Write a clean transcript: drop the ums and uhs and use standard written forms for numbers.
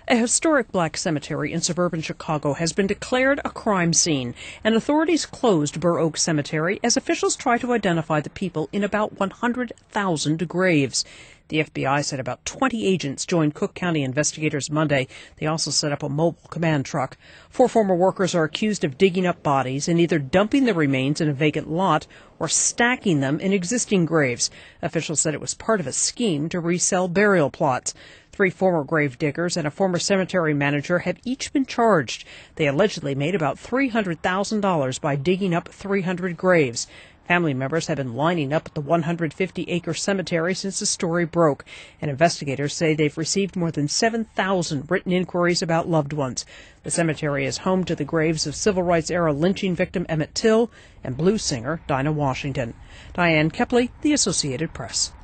A historic black cemetery in suburban Chicago has been declared a crime scene, and authorities closed Burr Oak Cemetery as officials try to identify the people in about 100,000 graves. The FBI said about 20 agents joined Cook County investigators Monday. They also set up a mobile command truck. 4 former workers are accused of digging up bodies and either dumping the remains in a vacant lot or stacking them in existing graves. Officials said it was part of a scheme to resell burial plots. 3 former grave diggers and a former cemetery manager have each been charged. They allegedly made about $300,000 by digging up 300 graves. Family members have been lining up at the 150-acre cemetery since the story broke, and investigators say they've received more than 7,000 written inquiries about loved ones. The cemetery is home to the graves of civil rights-era lynching victim Emmett Till and blues singer Dinah Washington. Diane Kepley, The Associated Press.